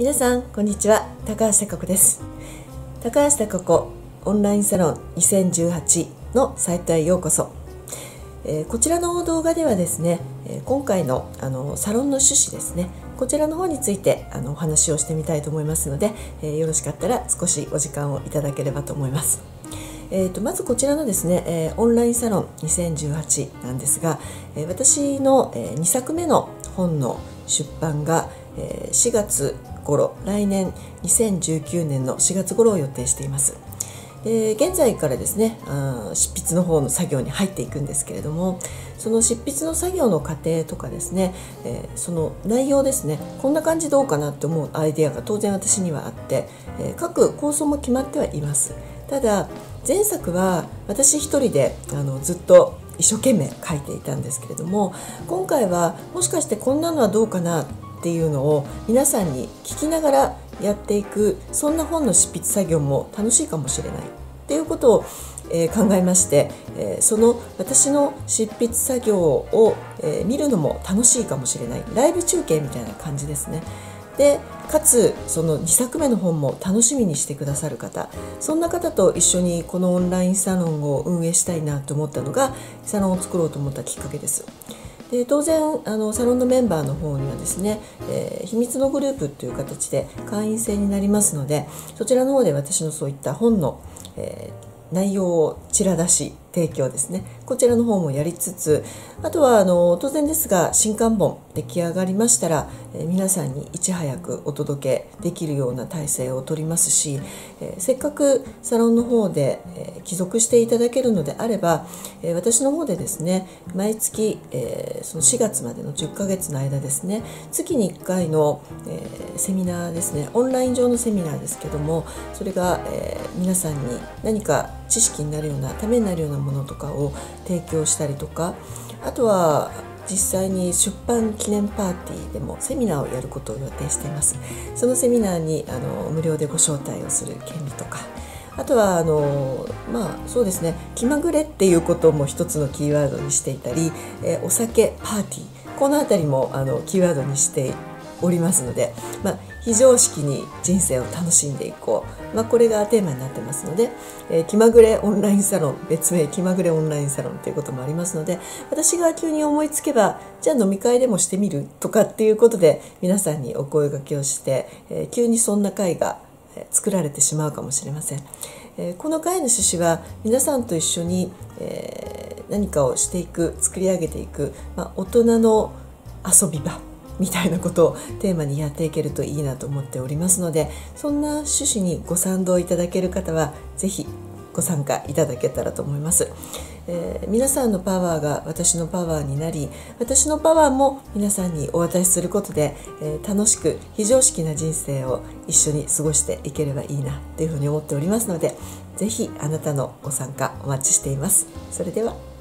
皆さんこんにちは、高橋貴子です。高橋貴子オンラインサロン2018のサイトへようこそ。こちらの動画ではですね、今回のサロンの趣旨ですね、こちらの方についてお話をしてみたいと思いますので、よろしかったら少しお時間をいただければと思います。まずこちらのですね、オンラインサロン2018なんですが、私の2作目の本の出版が4月頃、来年2019年の4月頃を予定しています。現在からですね、執筆の方の作業に入っていくんですけれども、その執筆の作業の過程とかですね、その内容ですね、こんな感じどうかなって思うアイデアが当然私にはあって、各構想も決まってはいます。ただ前作は私一人でずっと一生懸命書いていたんですけれども、今回はもしかしてこんなのはどうかなっていうのを皆さんに聞きながらやっていく、そんな本の執筆作業も楽しいかもしれないっていうことを考えまして、その私の執筆作業を見るのも楽しいかもしれない、ライブ中継みたいな感じですね。でかつその2作目の本も楽しみにしてくださる方、そんな方と一緒にこのオンラインサロンを運営したいなと思ったのが、サロンを作ろうと思ったきっかけです。で当然サロンのメンバーの方にはですね、秘密のグループという形で会員制になりますので、そちらの方で私のそういった本の、内容をちら出し提供ですね、こちらの方もやりつつ、あとは当然ですが新刊本出来上がりましたら、皆さんにいち早くお届けできるような体制を取りますし、せっかくサロンの方で、帰属していただけるのであれば、私の方でですね、毎月、その4月までの10ヶ月の間ですね、月に1回の、セミナーですね、オンライン上のセミナーですけども、それが、皆さんに何か知識になるような、ためになるようなものとかを提供したりとか、あとは実際に出版記念パーティーでもセミナーをやることを予定しています。そのセミナーに無料でご招待をする権利とか、あとはそうですね、気まぐれっていうことも一つのキーワードにしていたり、お酒パーティー、このあたりもキーワードにしておりますので、非常識に人生を楽しんでいこう、これがテーマになってますので、気まぐれオンラインサロン、別名気まぐれオンラインサロンということもありますので、私が急に思いつけば、じゃあ飲み会でもしてみるとかっていうことで皆さんにお声掛けをして、急にそんな会が作られてしまうかもしれません。この会の趣旨は皆さんと一緒に、何かをしていく、作り上げていく、大人の遊び場みたいなことをテーマにやっていけるといいなと思っておりますので、そんな趣旨にご賛同いただける方はぜひご参加いただけたらと思います。皆さんのパワーが私のパワーになり、私のパワーも皆さんにお渡しすることで、楽しく非常識な人生を一緒に過ごしていければいいなというふうに思っておりますので、ぜひあなたのご参加お待ちしています。それでは。